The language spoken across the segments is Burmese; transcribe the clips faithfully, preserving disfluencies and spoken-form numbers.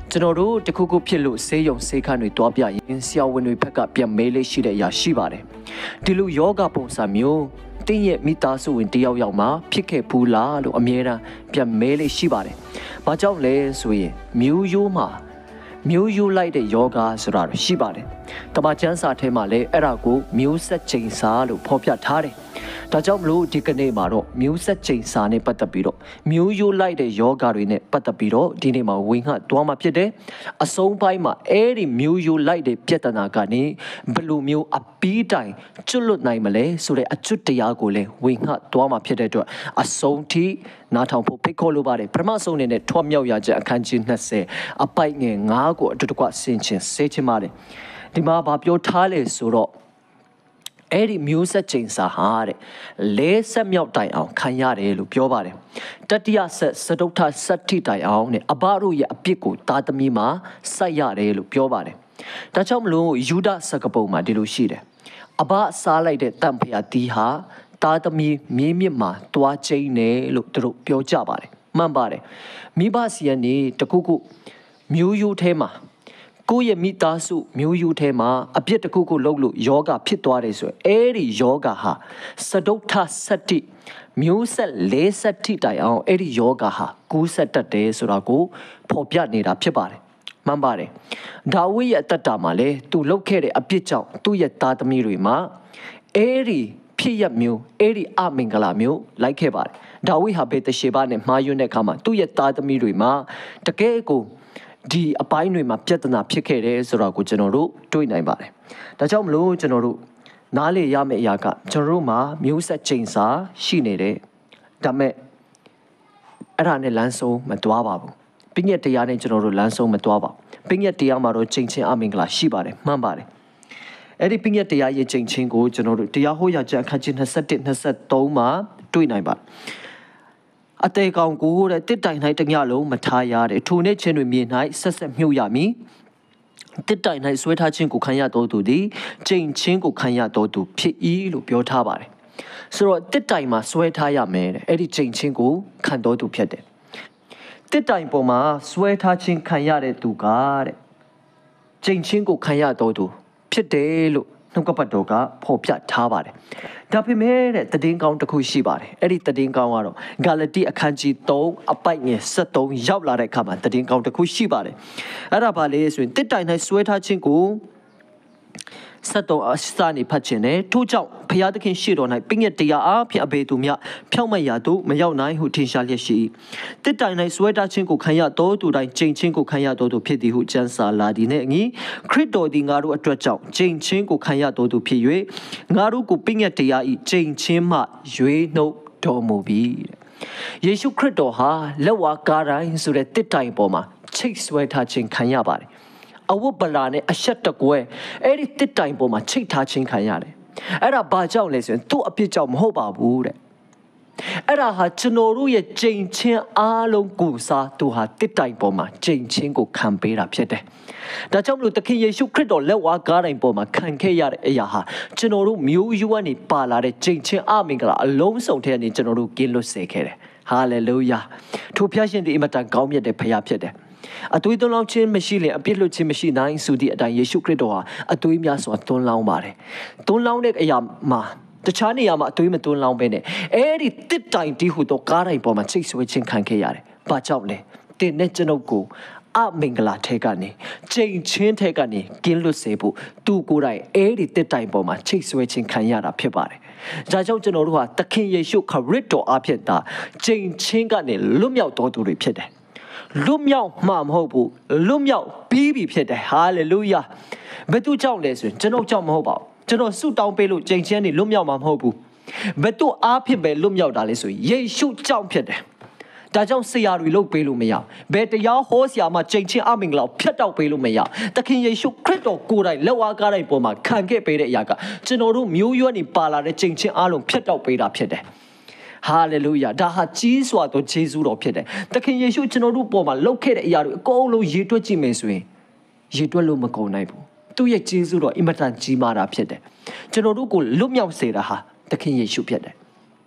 ကျွန်တော်တို့တခုခုဖြစ်လို့ဆေးရုံဆေးခန်းတွေတွားပြရင်ဆရာဝန်တွေဘက်ကပြန်မေးလေးရှိတဲ့အရာရှိပါတယ်ဒီလိုယောဂပုံစံမျိုးတင်းရဲ့မိသားစုဝင်တယောက်ယောက်မှာဖြစ်ခဲ့ဘူးလားလို့အမြဲတမ်းပြန်မဲလေးရှိပါတယ်။ဘာကြောင့်လဲဆိုရင်မျိုးရိုးမှာမျိုးရိုးလိုက်တဲ့ယောဂဆိုတာရှိပါတယ်။တမန်ကျမ်းစာထဲမှာလည်းအဲ့ဒါကိုမျိုးဆက်ချိန်စာလို့ဖော်ပြထားတယ်။ဒါကြောင့်မလို့ဒီကနေ့မှာတော့မျိုးဆက်ချိန်စာနဲ့ပတ်သက်ပြီးတော့မျိုးရိုးလိုက်တဲ့ယောဂတွေနဲ့ပတ်သက်ပြီးတော့ဒီနေ့မှာဝင်ခတ်သွားမှာဖြစ်တယ်။အဆုံးပိုင်းမှာအဲ့ဒီမျိုးရိုးလိုက်တဲ့ပြဿနာကနေဘယ်လိုမျိုးအပီးတိုင်ကျွတ်လွတ်နိုင်မလဲဆိုတဲ့အကျွတ်တရားကိုလည်းဝင်ခတ်သွားမှာဖြစ်တဲ့အတွက်အဆုံးထိနားထောင်ဖို့ဖိတ်ခေါ်လိုပါတယ်ပထမဆုံးအနေနဲ့ထွတ်မြောက်ရချက်အခန်းကြီး၂၀အပိုက်ငယ်၅ကိုအတူတကွဆင်ခြင်စေချင်ပါတယ်ဒီမှာဘာပြောထားလဲဆိုတော့အဲ့ဒီမျိုးဆက်ချိန်စာဟာတဲ့လဲဆက်မြောက်တိုင်အောင်ခံရတယ်လို့ပြောပါတယ်တတိယဆက်စတုထစတ္ထိတိုင်အောင်နဲ့အဘတို့ရဲ့အပြစ်ကိုသားသမီးမှာစိုက်ရတယ်လို့ပြောပါတယ်ဒါကြောင့်မလို့ယူဒစကပုံမှာဒီလိုရှိတယ်အဘစားလိုက်တဲ့တန်ဖျာတီးဟာသားသမီးမြင်းမြစ်မှာတွားကျိန်းတယ်လို့သူတို့ပြောကြပါတယ်မှန်ပါတယ်မိဘစီကနေတခုခုမျိုးရိုးထဲမှာကိုယ့်ရဲ့မိသားစုမျိုးရိုးထဲမှာအပြစ်တစ်ခုခုလုပ်လို့ယောဂဖြစ်သွားတယ်ဆိုရင်အဲ့ဒီယောဂဟာစဒုဋ္ဌစတ္တိမျိုးဆက်လေးဆက်ထိတိုင်အောင်အဲ့ဒီယောဂဟာကူးဆက်တတ်တယ်ဆိုတာကိုဖော်ပြနေတာဖြစ်ပါတယ်မှန်ပါတယ်ဒါဝိရဲ့အတ္တတာမှာလည်းသူလုပ်ခဲ့တဲ့အပြစ်ကြောင့်သူ့ရဲ့သားသမီးတွေမှာအဲ့ဒီဖြစ်ရမျိုးအဲ့ဒီအမင်္ဂလာမျိုးလိုက်ခဲ့ပါတယ်ဒါဝိဟာဘေတရှေဘနဲ့မှားယွင်းတဲ့အခါမှာသူ့ရဲ့သားသမီးတွေမှာတကယ်ကိုဒီအပိုင်းတွေမှာပြဿနာဖြစ်ခဲ့တယ်ဆိုတာကိုကျွန်တော်တို့တွေ့နိုင်ပါတယ်ဒါကြောင့်မလို့ကျွန်တော်တို့နားလေရမယ့်အရာကကျွန်တော်တို့မှာမျိုးဆက်ချိန်စာရှိနေတယ်ဒါမဲ့အဲ့ဒါနဲ့လမ်းဆုံးမတွားပါဘူးပညတ်တရားနဲ့ကျွန်တော်တို့လမ်းဆုံးမတွားပါဘူးပညတ်တရားမှာတော့ချိန်ချင်းအမင်္ဂလာရှိပါတယ်မှန်ပါတယ်အဲ့ဒီပညတ်တရားရဲ့ချိန်ချင်းကိုကျွန်တော်တို့တရားဟောရာကျမ်းအခန်းကြီး၂၁ ၂၃မှာတွေ့နိုင်ပါတယ်အသေးကောင်ကိုတဲ့တစ်တိုင်၌တညလုံးမထားရတဲ့ထိုနေ့ချင်းတွေမြေ၌ဆက်ဆက်မြုပ်ရမည်တစ်တိုင်၌ဆွဲထားခြင်းကိုခံရတော်သူသည်ချိန်ချင်းကိုခံရတော်သူဖြစ်၏လို့ပြောထားပါတယ်ဆိုတော့တစ်တိုင်မှာဆွဲထားရမယ်တဲ့အဲ့ဒီချိန်ချင်းကိုခံတော်သူဖြစ်တယ်တစ်တိုင်ပေါ်မှာဆွဲထားခြင်းခံရတဲ့သူကတဲ့ချိန်ချင်းကိုခံရတော်သူဖြစ်တယ်လို့နှုတ်ကပတ်တော်ကဖော်ပြထားပါတယ်ဒါပေမဲ့တဲ့တည်င်းကောင်းတစ်ခုရှိပါတယ်အဲ့ဒီတည်င်းကောင်းကတော့ဂါလတိအခန်းကြီး၃အပိုက်ငယ်၁၃ရောက်လာတဲ့အခါမှာတည်င်းကောင်းတစ်ခုရှိပါတယ်အဲ့ဒါဘာလဲဆိုရင်တစ်တိုင်၌ဆွဲထားခြင်းကိုဆက်တော်အစနေဖတ်ခြင်းနဲ့ထို့ကြောင့်ဘုရားသခင်ရှေ့တော်၌ပညတ်တရားအားဖြင့်အဘေသူမြဖြောင့်မတ်ရာသို့မရောက်နိုင်ဟုထင်ရှားလျက်ရှိတစ်တိုင်၌ဆွဲထားခြင်းကိုခံရတော်သူတိုင်းကျင့်ခြင်းကိုခံရတော်သူဖြစ်သည်ဟုကျမ်းစာလာသည်နဲ့အညီခရစ်တော်သည်ငါတို့အတွက်ကြောင့်ကျင့်ခြင်းကိုခံရတော်သူဖြစ်၍ငါတို့ကိုပညတ်တရားဤကျင့်ခြင်းမှရွေးနှုတ်တော်မူပြီယေရှုခရစ်တော်ဟာလက်ဝါးကားတိုင်းဆိုတဲ့တစ်တိုင်ပေါ်မှာချိတ်ဆွဲထားခြင်းခံရပါတယ်အဝတ်ပလာနဲ့အရှက်တကွဲအဲ့ဒီတစ်တိုင်ပေါ်မှာချိတ်ထားခြင်းခံရတယ်အဲ့ဒါဘာကြောင့်လဲဆိုရင်သူ့အပြစ်ကြောင့်မဟုတ်ပါဘူးတဲ့အဲ့ဒါဟာကျွန်တော်တို့ရဲ့ကြိမ်ချင်းအားလုံးကိုစားသူဟာတစ်တိုင်ပေါ်မှာကြိမ်ချင်းကိုခံပေးတာဖြစ်တယ်ဒါကြောင့်မလို့သခင်ယေရှုခရစ်တော်လက်ဝါးကားတိုင်ပေါ်မှာခံခဲ့ရတဲ့အရာဟာကျွန်တော်တို့မျိုးရိုးကနေပါလာတဲ့ကြိမ်ချင်းအမင်္ဂလာအလုံးစုံထဲကနေကျွန်တော်တို့ကင်းလွတ်စေခဲ့တယ်ဟာလေလုယာထိုဖျားရှင်ဒီအမတန်ကောင်းမြတ်တဲ့ဖခင်ဖြစ်တယ်အသွေးသွန်းလောင်းခြင်းမရှိလေအပြစ်လွတ်ခြင်းမရှိနိုင်ဆိုသည့်အတိုင်းယေရှုခရစ်တော်ဟာအသွေးများစွာသွန်းလောင်းပါတယ်သွန်းလောင်းတဲ့အရာမှာတခြားနေရာမှာအသွေးမသွန်းလောင်းပဲနဲ့အဲ့ဒီတစ်တိုင်တီးဟူသောကားတိုင်ပေါ်မှာချိတ်ဆွဲခြင်းခံခဲ့ရတယ်ဘာကြောင့်လဲတင်းနဲ့ကျွန်ုပ်ကိုအမင်္ဂလာထဲကနေချိန်ချင်းထဲကနေကင်းလွတ်စေဖို့သူကိုယ်တိုင်အဲ့ဒီတစ်တိုင်ပေါ်မှာချိတ်ဆွဲခြင်းခံရတာဖြစ်ပါတယ်ဒါကြောင့်ကျွန်တော်တို့ဟာသခင်ယေရှုခရစ်တော်အဖြစ်သာချိန်ချင်းကနေလွတ်မြောက်တော်သူတွေဖြစ်တယ်လွတ်မြောက်မှမဟုတ်ဘူးလွတ်မြောက်ပြီးပြီဖြစ်တယ်ဟာလေလုယာဘယ်သူကြောင့်လဲဆိုရင်ကျွန်တော်ကြောင့်မဟုတ်ပါဘူးကျွန်တော်ဆုတောင်းပေးလို့ကြင်ချင်းနေလွတ်မြောက်မှာမဟုတ်ဘူးဘယ်သူအားဖြစ်ပဲလွတ်မြောက်တာလဲဆိုရင်ယေရှုကြောင့်ဖြစ်တယ်ဒါကြောင့်ဆရာတွေလုပ်ပေးလို့မရဘယ်တရားဟောဆရာမှကြင်ချင်းအမင်္ဂလာဖြတ်တောက်ပေးလို့မရသခင်ယေရှုခရစ်တော်ကိုယ်တိုင်လက်ဝါးကားတိုင်းပေါ်မှာခံခဲ့ပေးတဲ့အရာကကျွန်တော်တို့မျိုးရွက်နေပါလာတဲ့ကြင်ချင်းအားလုံးဖြတ်တောက်ပေးတာဖြစ်တယ်ဟာလေလုယာဒါဟာကြီးစွာသောယေရှုတော်ဖြစ်တယ်သခင်ယေရှုကျွန်တော်တို့ပေါ်မှာလုပ်ခဲ့တဲ့အရာတွေအကုန်လုံးရေတွက်ကြည့်မယ်ဆိုရင်ရေတွက်လို့မကုန်နိုင်ဘူးသူ့ရဲ့ယေရှုတော်အင်မတန်ကြီးမားတာဖြစ်တယ်ကျွန်တော်တို့ကိုလွတ်မြောက်စေတာဟာသခင်ယေရှုဖြစ်တယ်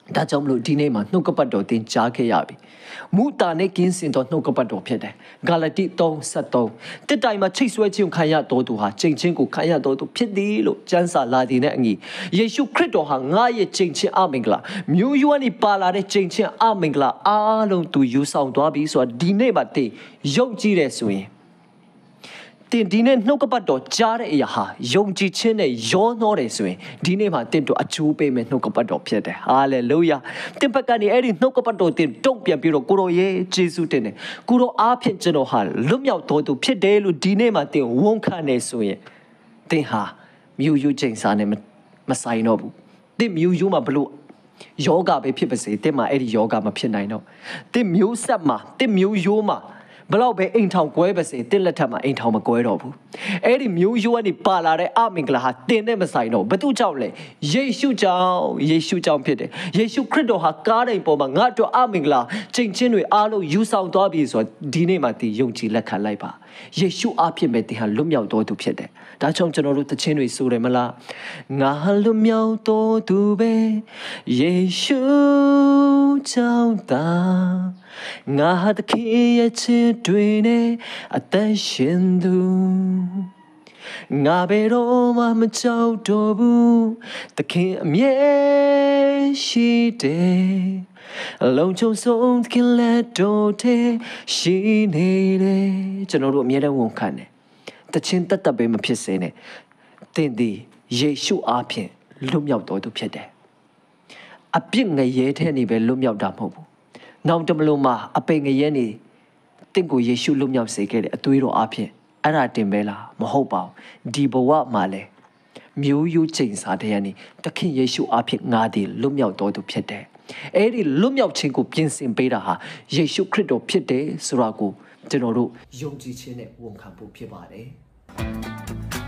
ဒါကြောင့်မလို့ဒီနေ့မှာနှုတ်ကပတ်တော်သင်ကြားခဲ့ရပြီမူတာနဲ့ကင်းစင်တော်နှုတ်ကပတ်တော်ဖြစ်တယ်ဂါလတိ သုံး ဆက် သုံးတစ်တိုင်မှာချိတ်ဆွဲခြင်းခံရတော်သူဟာချိန်ချင်းကိုခံရတော်သူဖြစ်သည်လို့ကျမ်းစာလာသည်နဲ့အညီယေရှုခရစ်တော်ဟာငါရဲ့ချိန်ချင်းအမင်္ဂလာမြို့ယူကနေပါလာတဲ့ချိန်ချင်းအမင်္ဂလာအားလုံးသူယူဆောင်သွားပြီဆိုတာဒီနေ့မှာသင်ယုံကြည်တယ်ဆိုရင်တင်ဒီနေ့နှုတ်ကပတ်တော်ကြားတဲ့အရာဟာယုံကြည်ခြင်းနဲ့ရောနှောတယ်ဆိုရင်ဒီနေ့မှာတင်တို့အကျိုးပေးမယ်နှုတ်ကပတ်တော်ဖြစ်တယ်ဟာလေလုယာတင်ဘက်ကနေအဲ့ဒီနှုတ်ကပတ်တော်တင်တုံ့ပြန်ပြီးတော့ကိုတော်ရဲ့ယေရှုတင်တယ်ကိုတော်အားဖြင့်ကျွန်တော်ဟာလွတ်မြောက်တော်သူဖြစ်တယ်လို့ဒီနေ့မှာတင်ဝန်ခံနေဆိုရင်တင်ဟာမြို့ယူချိန်စာနဲ့မဆိုင်တော့ဘူးတင်မြို့ယူမှာဘလို့ယောဂပဲဖြစ်ပါစေတင်မှာအဲ့ဒီယောဂမဖြစ်နိုင်တော့တင်မျိုးဆက်မှာတင်မျိုးယိုးမှာဘလောက်ပဲအိမ်ထောင်ကွဲပါစေတစ်လက်ထက်မှာအိမ်ထောင်မကွဲတော့ဘူးအဲ့ဒီမျိုးရိုးကနေပါလာတဲ့အမင်္ဂလာဟာတင်နဲ့မဆိုင်တော့ဘသူကြောင့်လဲယေရှုကြောင့်ယေရှုကြောင့်ဖြစ်တယ်ယေရှုခရစ်တော်ဟာကားတိုင်ပေါ်မှာငါ့အတွက်အမင်္ဂလာချိန်ချင်းတွေအားလုံးယူဆောင်သွားပြီဆိုတော့ဒီနေ့မှဒီယုံကြည်လက်ခံလိုက်ပါယေရှုအဖြစ်ပဲတင်ဟာလွတ်မြောက်တော်သူဖြစ်တယ်ဒါကြောင့်ကျွန်တော်တို့တခြင်းတွေဆိုတယ်မလားငါလွတ်မြောက်တော်သူပဲယေရှုကြောင့်သာငါဟာတခင်ရဲ့ချစ်တွေနဲ့အသက်ရှင်သူငါဘယ်တော့မှမကြောက်တော့ဘူးတခင်အမြဲရှိတယ်အလုံးချုံဆုံးတခင်လက်တော်ထဲရှိနေတယ်ကျွန်တော်တို့အမြဲတမ်းဝန်ခံတယ်တခြင်းတက်တက်ပဲမဖြစ်စေနဲ့သင်သည်ယေရှုအားဖြင့်လွတ်မြောက်တော်သူဖြစ်တယ်အပြစ်ငရဲထဲနေပဲလွတ်မြောက်တာမဟုတ်ဘူးနောက်တမလို့မှာအပိန်ငရဲနေတင့်ကိုယေရှုလွတ်မြောက်စေခဲ့တယ်အသွေးတော်အားဖြင့်အဲ့ဒါတင်ပဲလားမဟုတ်ပါဘူးဒီဘဝမှာလဲမျိုးရိုးချိန်စာတဲ့ကနေတခင်ယေရှုအားဖြင့်ငါသည်လွတ်မြောက်တော်သူဖြစ်တယ်အဲ့ဒီလွတ်မြောက်ခြင်းကိုပြင်ဆင်ပေးတာဟာယေရှုခရစ်တော်ဖြစ်တယ်ဆိုတာကိုကျွန်တော်တို့ယုံကြည်ခြင်းနဲ့ဝန်ခံဖို့ဖြစ်ပါတယ်